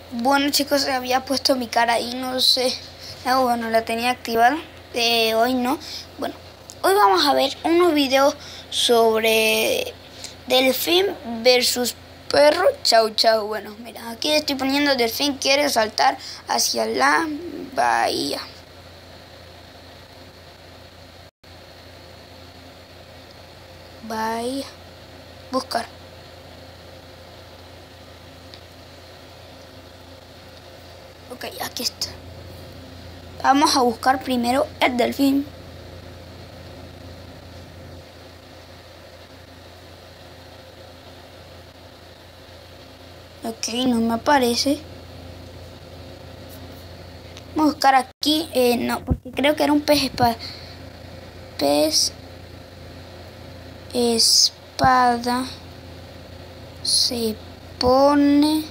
Bueno chicos, había puesto mi cara ahí, no sé. No, bueno, la tenía activada. Hoy no. Bueno, hoy vamos a ver unos videos sobre delfín versus perro. Chau chau. Bueno, mira, aquí estoy poniendo delfín quiere saltar hacia la bahía. Bahía. Buscar. Ok, aquí está. Vamos a buscar primero el delfín. Ok, no me aparece. Vamos a buscar aquí. No, porque creo que era un pez espada. Pez espada se pone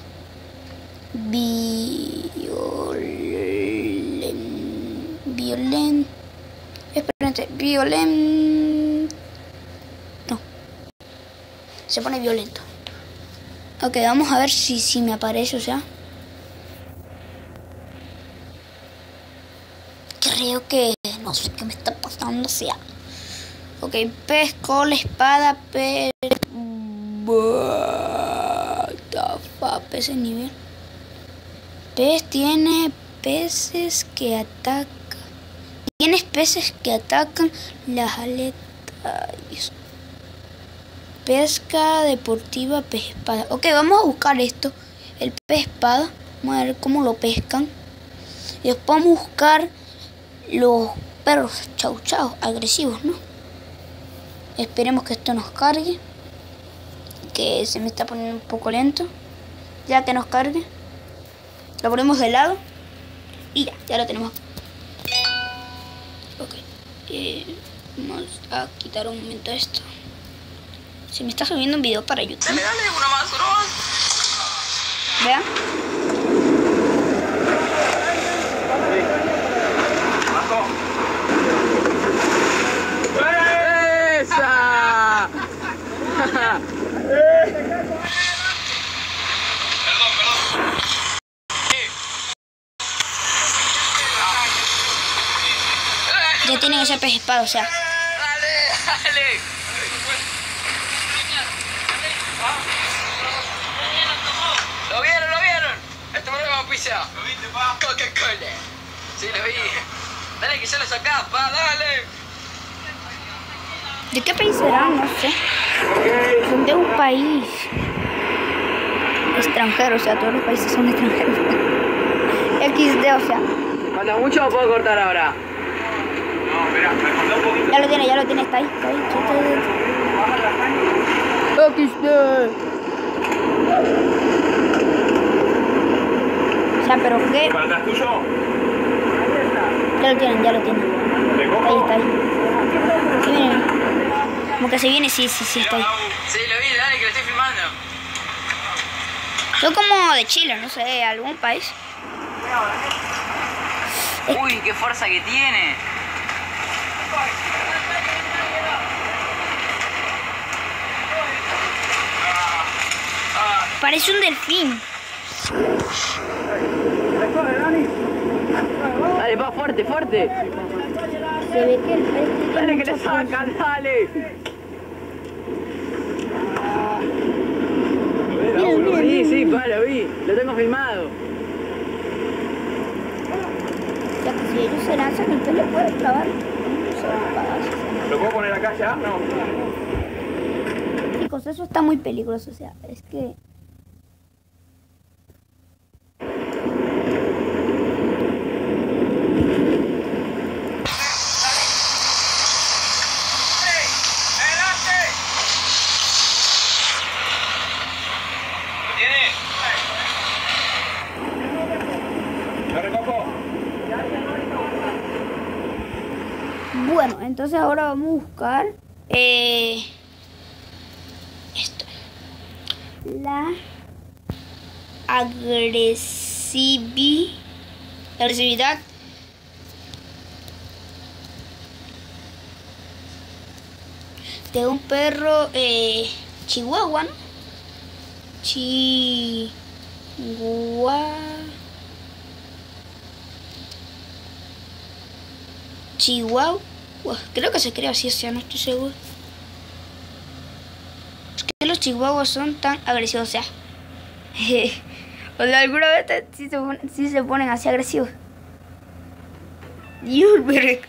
violento. No. Se pone violento. Ok, vamos a ver si me aparece, o sea. Creo que no sé qué me está pasando, o sea. Ok, pez con la espada, pez. What the fuck, pez en nivel. Pez tiene peces que atacan. Tienes peces que atacan las aletas. Pesca deportiva, pez espada. Ok, vamos a buscar esto. El pez espada. Vamos a ver cómo lo pescan. Y después vamos a buscar los perros chau chau agresivos, ¿no? Esperemos que esto nos cargue. Que se me está poniendo un poco lento. Ya que nos cargue. Lo ponemos de lado. Y ya lo tenemos. Ok. Vamos a quitar un momento esto. Se me está subiendo un video para YouTube. Dale, uno más, bro. Vean. ¡Esa! Ya tienen ese pez espada, o sea. Dale. ¿Lo vieron? Este programa pizza. ¿Lo viste, pa? Coca-Cola. Sí, lo vi. Dale, que ya lo sacás, pa, dale. ¿De qué país será? No sé. Son de un país extranjero, o sea, todos los países son extranjeros. XD, o sea. Cuando mucho lo puedo cortar ahora. No, espera, me cortó un poquito. Ya lo tiene, está ahí. XD. O sea, pero qué. ¿Para atrás tuyo? Ya lo tienen. ¿De coco? Ahí. Sí, miren. Como que se viene, sí, está ahí. Sí, lo vi, dale, que lo estoy filmando. Son como de Chile, no sé, algún país. Uy, qué fuerza que tiene. Parece un delfín. Dale, va, fuerte. Se ve que el pez tiene Dale, que mucha le sacan, dale. Sí, pa, lo vi. Lo tengo filmado. O sea, que si ellos se lanzan, el pez le puede clavar. Se van a apagar. ¿Lo puedo poner acá ya? No. Chicos, eso está muy peligroso, o sea, es que... Bueno, entonces ahora vamos a buscar esto. La agresividad de un perro chihuahua, ¿no? Chihuahua. Creo que se crea así, o sea, no estoy seguro. Es que los chihuahuas son tan agresivos, o sea. O sea, alguna vez sí se ponen así agresivos. Dios, pero...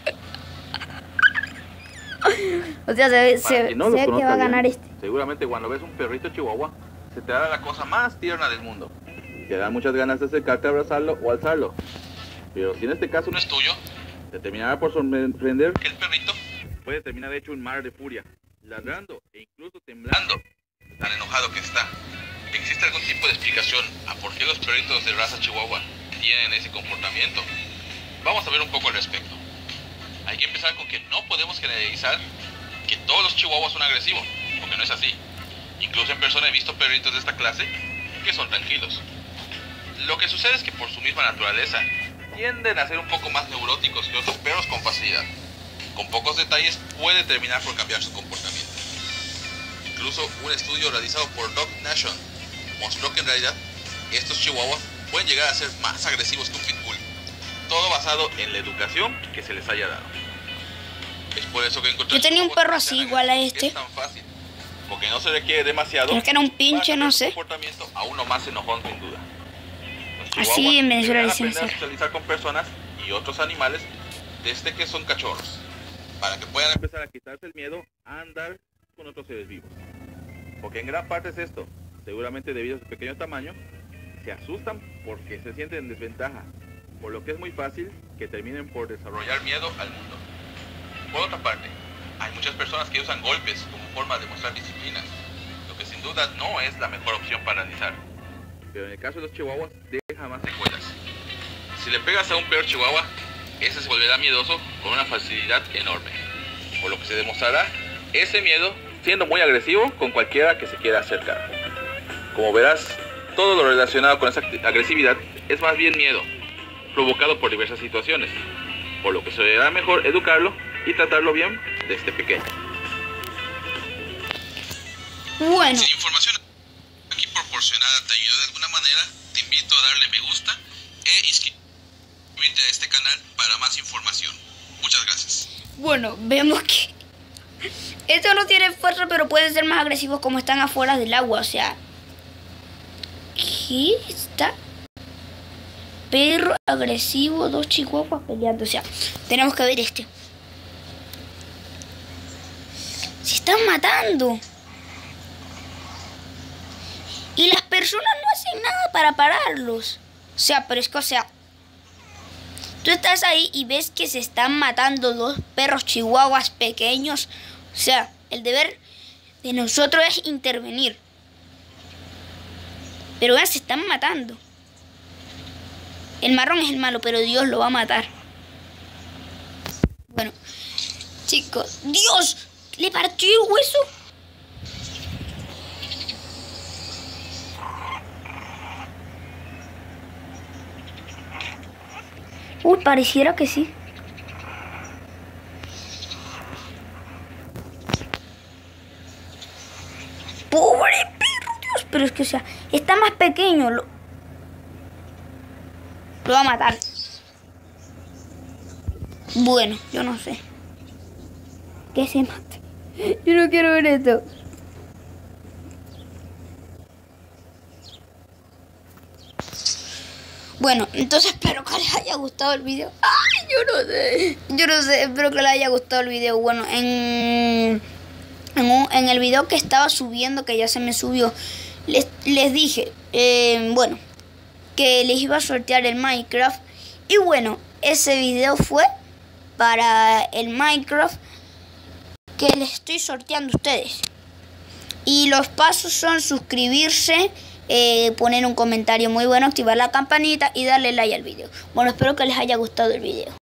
O sea, se ve que va a ganar este. Seguramente cuando ves un perrito chihuahua, se te da la cosa más tierna del mundo. Te dan muchas ganas de acercarte a abrazarlo o alzarlo. Pero si en este caso no es tuyo, te terminará por sorprender que el perrito puede terminar hecho un mar de furia, ladrando e incluso temblando, tan enojado que está. ¿Existe algún tipo de explicación a por qué los perritos de raza chihuahua tienen ese comportamiento? Vamos a ver un poco al respecto. Hay que empezar con que no podemos generalizar que todos los chihuahuas son agresivos, porque no es así. Incluso en persona he visto perritos de esta clase que son tranquilos. Lo que sucede es que por su misma naturaleza tienden a ser un poco más neuróticos que otros perros con facilidad. Con pocos detalles puede terminar por cambiar su comportamiento. Incluso un estudio realizado por Dog Nation mostró que en realidad estos chihuahuas pueden llegar a ser más agresivos que un pitbull. Todo basado en la educación que se les haya dado. Es por eso que encontrar... Yo tenía un perro así igual a este. Es tan fácil, porque no se requiere demasiado. Pero es que era un pinche, no sé. Comportamiento a uno más enojón sin duda. Así en Venezuela dicen dicen ser. Socializar con personas y otros animales desde que son cachorros, para que puedan empezar a quitarse el miedo a andar con otros seres vivos. Porque en gran parte es esto, seguramente debido a su pequeño tamaño, se asustan porque se sienten en desventaja, por lo que es muy fácil que terminen por desarrollar miedo al mundo. Por otra parte, hay muchas personas que usan golpes como forma de mostrar disciplina, lo que sin duda no es la mejor opción para analizar. Pero en el caso de los chihuahuas, deja más secuelas. Si le pegas a un perro chihuahua, ese se volverá miedoso con una facilidad enorme, por lo que se demostrará ese miedo siendo muy agresivo con cualquiera que se quiera acercar. Como verás, todo lo relacionado con esa agresividad es más bien miedo, provocado por diversas situaciones, por lo que será mejor educarlo y tratarlo bien desde pequeño. Bueno. Si la información aquí proporcionada te ayudó de alguna manera, te invito a darle me gusta e inscribirte a este canal para más información. Muchas gracias. Bueno, vemos que esto no tiene fuerza, pero pueden ser más agresivos como están afuera del agua. O sea, ¿qué está? Perro agresivo, 2 chihuahuas peleando. O sea, tenemos que ver este. Se están matando. Y las personas no hacen nada para pararlos. O sea, pero es que, o sea, tú estás ahí y ves que se están matando 2 perros chihuahuas pequeños. O sea, el deber de nosotros es intervenir. Pero ya se están matando. El marrón es el malo, pero Dios lo va a matar. Bueno, chicos, Dios, ¿le partió el hueso? Uy, pareciera que sí. Pobre perro, Dios. Pero es que, o sea, está más pequeño. Lo va a matar. Bueno, yo no sé. Que se mate. Yo no quiero ver esto. Bueno, entonces espero que les haya gustado el video. ¡Ay, yo no sé, espero que les haya gustado el video. Bueno, en el video que estaba subiendo, que ya se me subió, les dije, bueno, que les iba a sortear el Minecraft. Y bueno, ese video fue para el Minecraft que les estoy sorteando a ustedes. Y los pasos son suscribirse, poner un comentario muy bueno, activar la campanita y darle like al video. Bueno, espero que les haya gustado el video.